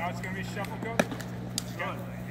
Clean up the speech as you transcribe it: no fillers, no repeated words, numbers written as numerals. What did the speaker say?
Now it's going to be shuffle, coach? Good.